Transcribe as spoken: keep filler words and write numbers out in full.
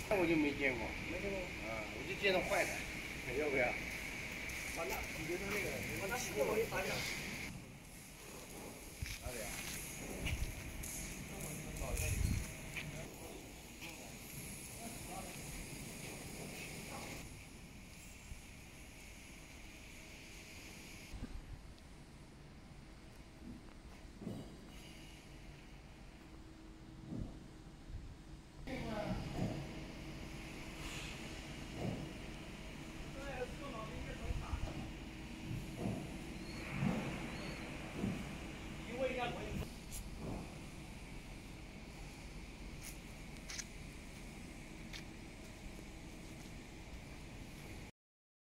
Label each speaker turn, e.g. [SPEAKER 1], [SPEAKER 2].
[SPEAKER 1] 那我就没见过，
[SPEAKER 2] 没见过。
[SPEAKER 1] 啊，我就见到坏的，要不要？
[SPEAKER 2] 完了，你觉得那个，我拿四个我给你打一下。